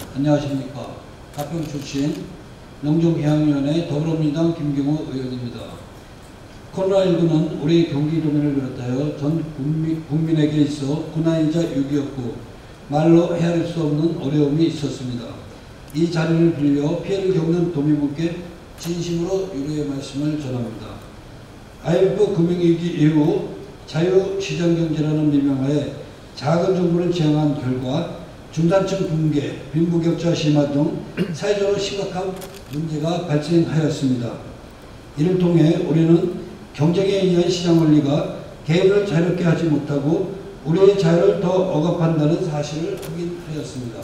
안녕하십니까. 가평 출신 농정해양위원회 더불어민주당 김경호 의원입니다. 코로나19는 우리 경기도민을 비롯하여 전 국민에게 있어 고난이자 위기였고 말로 헤아릴 수 없는 어려움이 있었습니다. 이 자리를 빌려 피해를 겪는 도민분께 진심으로 위로의 말씀을 전합니다. IMF 금융위기 이후 자유시장경제라는 명명하에 작은 정부를 지향한 결과 중산층 붕괴, 빈부격차 심화 등 사회적으로 심각한 문제가 발생하였습니다. 이를 통해 우리는 경쟁에 의한 시장 원리가 개인을 자유롭게 하지 못하고 우리의 자유를 더 억압한다는 사실을 확인하였습니다.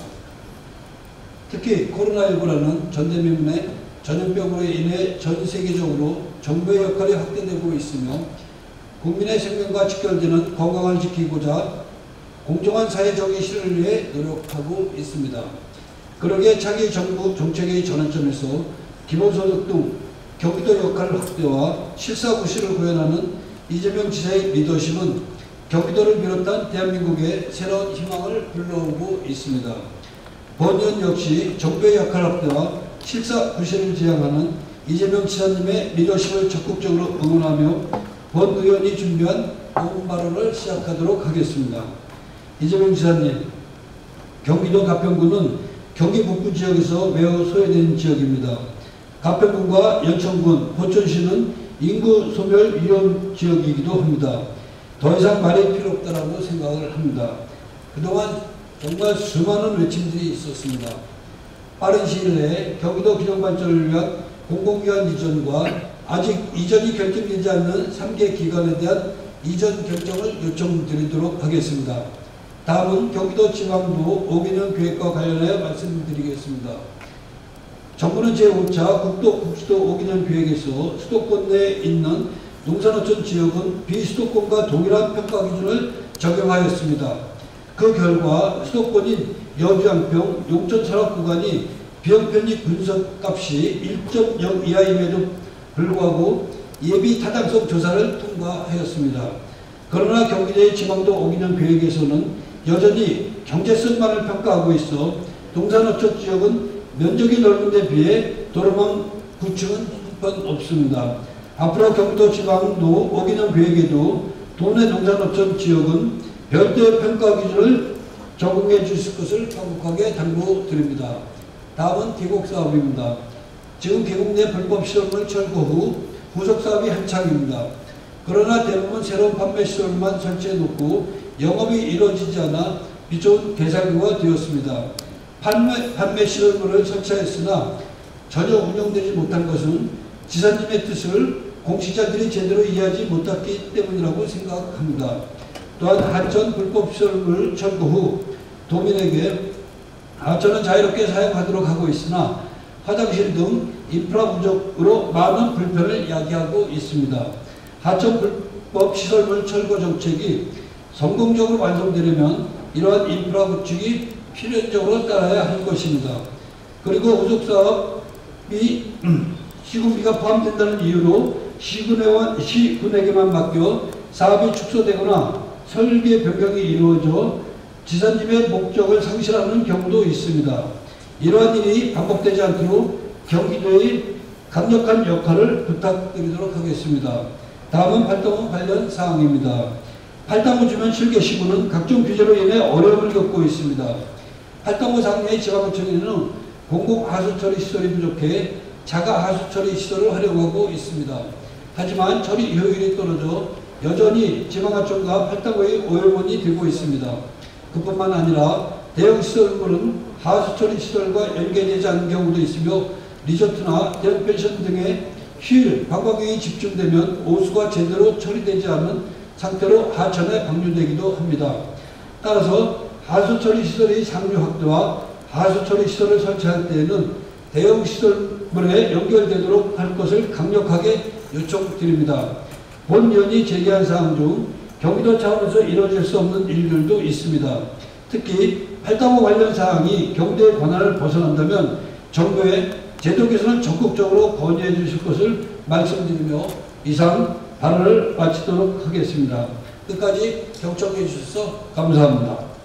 특히 코로나19라는 전대미문의 전염병으로 인해 전 세계적으로 정부의 역할이 확대되고 있으며 국민의 생명과 직결되는 건강을 지키고자 공정한 사회적인 실현을 위해 노력하고 있습니다. 그러기에 차기 정부 정책의 전환점에서 기본소득 등 경기도 역할 확대와 실사구실을 구현하는 이재명 지사의 리더십은 경기도를 비롯한 대한민국의 새로운 희망을 불러오고 있습니다. 본의원 역시 정부의 역할 확대와 실사구실을 지향하는 이재명 지사님의 리더십을 적극적으로 응원하며 본 의원이 준비한 오분 발언을 시작하도록 하겠습니다. 이재명 지사님, 경기도 가평군은 경기 북부 지역에서 매우 소외된 지역입니다. 가평군과 연천군, 포천시는 인구 소멸 위험 지역이기도 합니다. 더 이상 말이 필요 없다라고 생각을 합니다. 그동안 정말 수많은 외침들이 있었습니다. 빠른 시일 내에 경기도 균형 발전을 위한 공공기관 이전과 아직 이전이 결정되지 않는 3개 기관에 대한 이전 결정을 요청드리도록 하겠습니다. 다음은 경기도 지방도 5개년 계획과 관련하여 말씀드리겠습니다. 정부는 제5차 국토 5개년 계획에서 수도권 내에 있는 농산어촌 지역은 비수도권과 동일한 평가 기준을 적용하였습니다. 그 결과 수도권인 여주, 양평, 용천 산업 구간이 비용편익 분석값이 1.0 이하임에도 불구하고 예비 타당성 조사를 통과하였습니다. 그러나 경기도의 지방도 5개년 계획에서는 여전히 경제성만을 평가하고 있어 동산어촌 지역은 면적이 넓은 데 비해 도로망 구축은 형편없습니다. 앞으로 경기도 지방도 5개년 계획에도 도내 농산어촌 지역은 별도의 평가 기준을 적용해 주실 것을 강력하게 당부드립니다. 다음은 계곡사업입니다. 지금 계곡 내 불법시설물 철거 후 후속사업이 한창입니다. 그러나 대부분 새로운 판매시설만 설치해놓고 영업이 이루어지지 않아 비좁은 개살구가 되었습니다. 판매시설물을 설치하였으나 전혀 운영되지 못한 것은 지사님의 뜻을 공직자들이 제대로 이해하지 못했기 때문이라고 생각합니다. 또한 하천 불법시설물 철거 후 도민에게 하천은 자유롭게 사용하도록 하고 있으나 화장실 등 인프라 부족으로 많은 불편을 야기하고 있습니다. 하천 불법시설물 철거 정책이 성공적으로 완성되려면 이러한 인프라 구축이 필연적으로 따라야 할 것입니다. 그리고 후속사업이 시군비가 포함된다는 이유로 시군에게만 맡겨 사업이 축소되거나 설계 변경이 이루어져 지사님의 목적을 상실하는 경우도 있습니다. 이러한 일이 반복되지 않도록 경기도의 강력한 역할을 부탁드리도록 하겠습니다. 다음은 팔당호 관련 사항입니다. 팔당호 주변 실계시군은 각종 규제로 인해 어려움을 겪고 있습니다. 팔당호 상류의 지방구청에는 공공하수처리 시설이 부족해 자가하수처리 시설을 활용하고 있습니다. 하지만 처리 효율이 떨어져 여전히 지방하천과 팔당호의 오염원이 되고 있습니다. 그뿐만 아니라 대형 시설물은 하수처리 시설과 연계되지 않은 경우도 있으며 리조트나 대형 펜션 등의 휴일 관광객이 집중되면 오수가 제대로 처리되지 않은 상태로 하천에 방류되기도 합니다. 따라서 하수처리 시설의 상류 확대와 하수처리 시설을 설치할 때에는 대형 시설물에 연결되도록 할 것을 강력하게 요청드립니다. 본 의원이 제기한 사항 중 경기도 차원에서 이루어질 수 없는 일들도 있습니다. 특히 팔당호 관련 사항이 경기도의 권한을 벗어난다면 정부의 제도 개선을 적극적으로 건의해 주실 것을 말씀드리며 이상 발언을 마치도록 하겠습니다. 끝까지 경청해 주셔서 감사합니다.